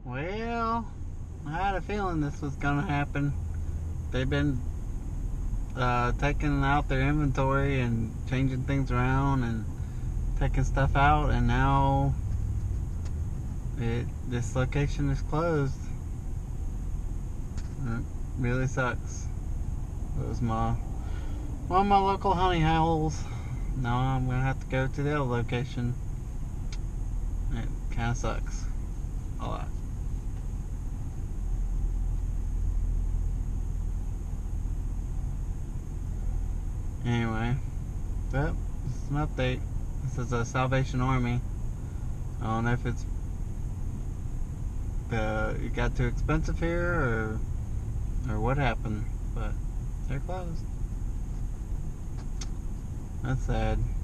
Well, I had a feeling this was gonna happen. They've been taking out their inventory and changing things around and taking stuff out, and now this location is closed. It really sucks. It was one of my local honey holes. Now I'm gonna have to go to the other location. It kind of sucks a lot. Anyway, but this is an update. This is a Salvation Army. I don't know if it got too expensive here or what happened, but they're closed. That's sad.